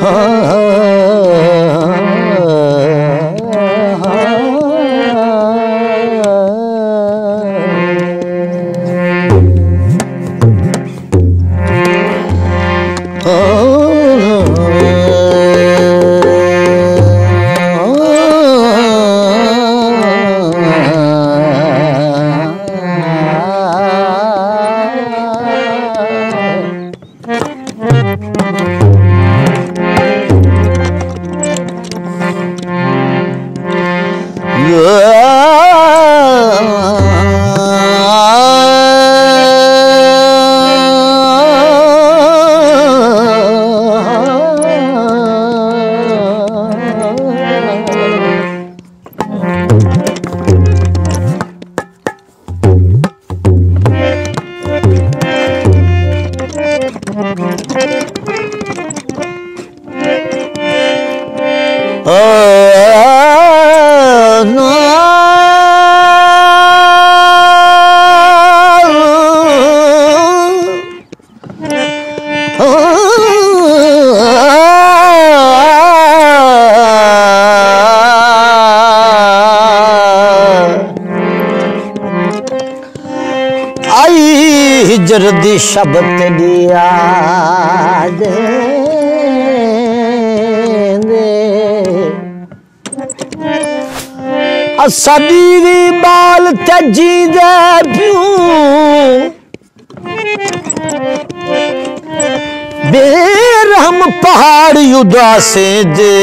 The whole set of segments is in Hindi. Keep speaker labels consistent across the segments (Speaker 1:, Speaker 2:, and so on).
Speaker 1: जर्दी शब्द दिया दे असदीरी बाल तजी दे प्यूं बेरहम पहाड़ उदासे दे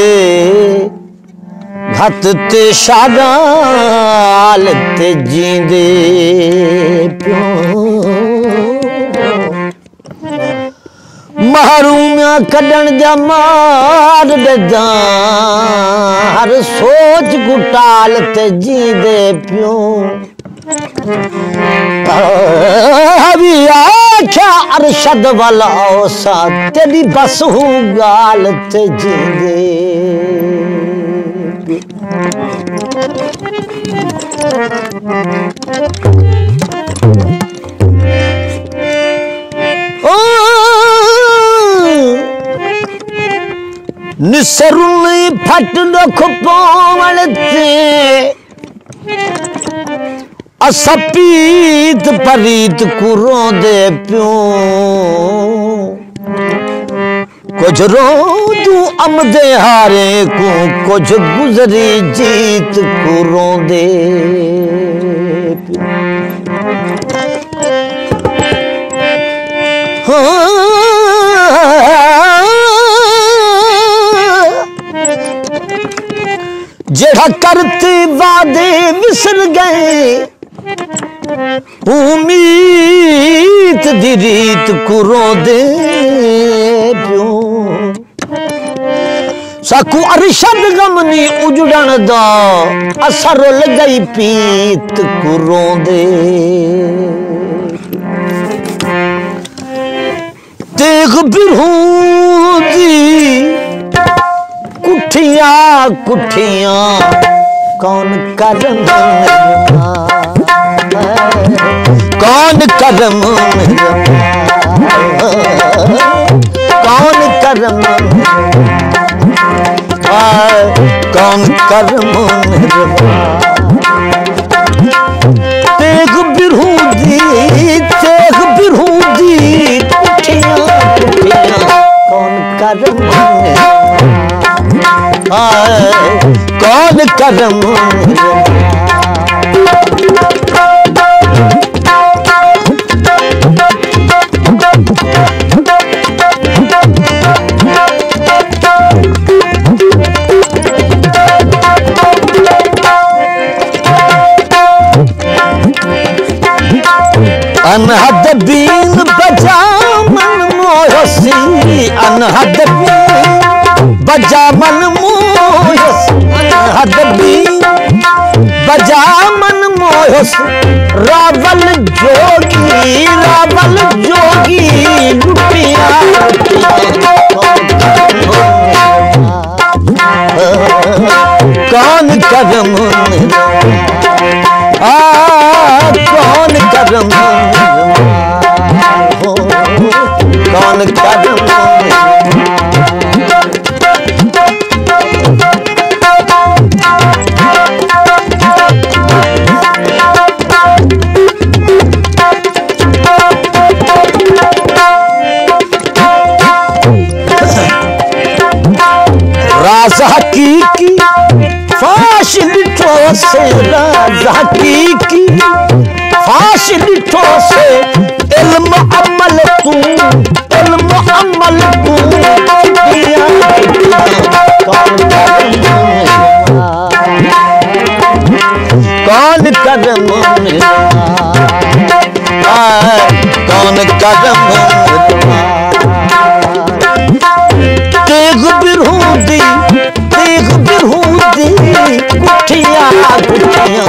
Speaker 1: घत ते शागाल ते जींदे प्यूं महरूमिया कड़न जा मार देदा हर सोच गुटाल ते जींदे प्यूं अभी आख्या अरशद वाला सा तेरी बस हूँ गाल ते जींदे निसरुनी फट दुख पावणते असपीत परीत कुरों दे प्यूं कुछ रो तू अमदे हारे को कुछ गुजरी जीत कुरों दे जेड़ा करते वादे विसर गए उम्मीद दी रीत कुरों दे प्यूं साकू अरशद गमनी उजड़न दा असर लगई पीत कुरों दे देख बिरहूं दी कुठियां कुठियां कौन करम कौन करम कौन करम कौन करम तेग बिरहूं दी कुठियां कुठियां कौन करम कौन करम अनहद बीन बजा मन मोहसी अनहद बीन बजा मन मोहस अनहद बीन बजा मन मोहस रावल जोगी लुटिया कौन करम कौन करम कौन करम राज हकीकी फाश डिठो से राज हकीकी फाश डिठो से इल्म अमल तू इल्म अमल तू कौन करम कौन करम तेग बिरहूदी गुठिया गुठिया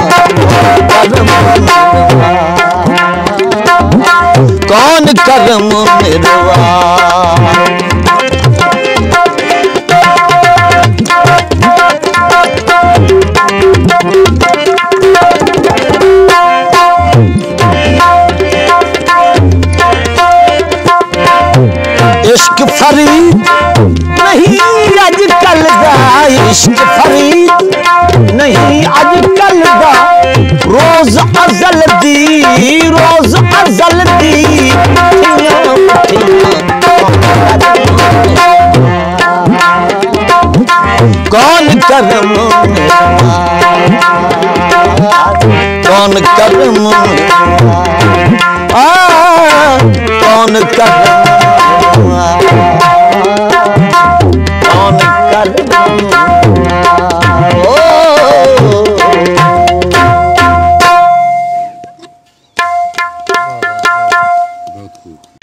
Speaker 1: कौन करम निर्वा इश्क फरीद नहीं आजकल का इश्क फरीद नहीं आजकल का रोज अजल दी कौन करम कौन करम कौन कर